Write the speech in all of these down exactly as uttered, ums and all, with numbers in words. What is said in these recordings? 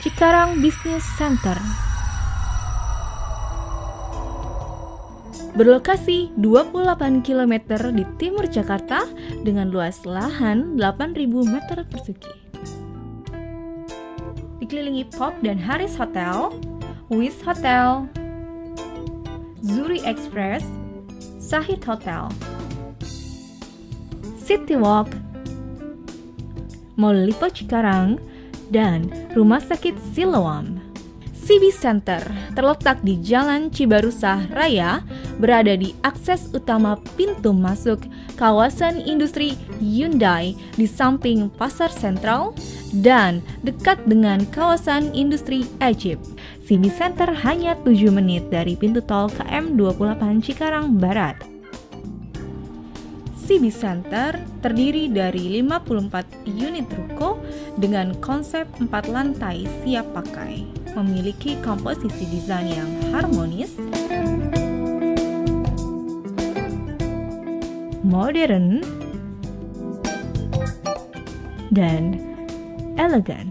Cikarang Business Center. Berlokasi dua puluh delapan kilometer di timur Jakarta dengan luas lahan delapan ribu meter persegi. Dikelilingi Pop dan Haris Hotel, Wis Hotel, Zuri Express, Sahid Hotel, City Walk, Mall Lipo Cikarang, dan Rumah Sakit Siloam. C B Center terletak di Jalan Cibarusah Raya, berada di akses utama pintu masuk kawasan industri Hyundai di samping Pasar Sentral dan dekat dengan kawasan industri Egypt. C B Center hanya tujuh menit dari pintu tol K M dua puluh delapan Cikarang Barat. C B Center terdiri dari lima puluh empat unit ruko dengan konsep empat lantai siap pakai, memiliki komposisi desain yang harmonis, modern, dan elegan.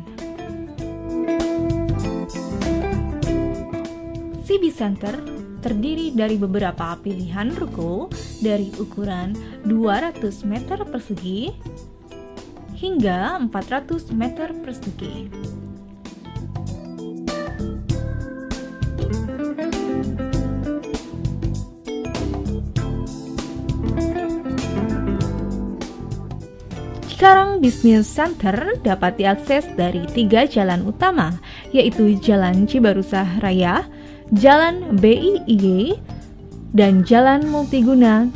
C B Center terdiri dari beberapa pilihan ruko dari ukuran dua ratus meter persegi hingga empat ratus meter persegi. Cikarang Business Center dapat diakses dari tiga jalan utama, yaitu Jalan Cibarusah Raya, Jalan B I I G, dan Jalan Multiguna.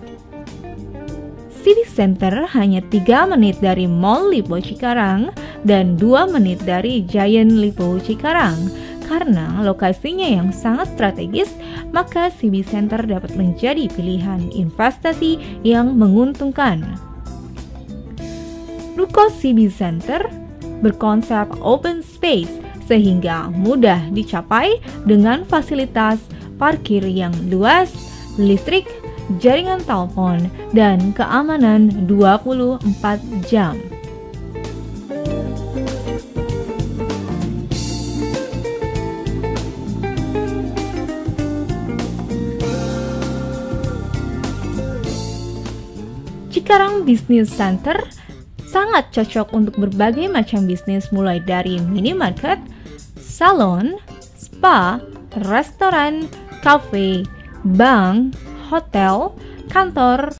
City Center hanya tiga menit dari Mall Lipo Cikarang dan dua menit dari Giant Lipo Cikarang. Karena lokasinya yang sangat strategis, maka C B Center dapat menjadi pilihan investasi yang menguntungkan. Ruko C B Center berkonsep open space sehingga mudah dicapai dengan fasilitas parkir yang luas, listrik, jaringan telepon, dan keamanan dua puluh empat jam. Cikarang Business Center sangat cocok untuk berbagai macam bisnis, mulai dari minimarket, salon, spa, restoran, kafe, bank, hotel, kantor,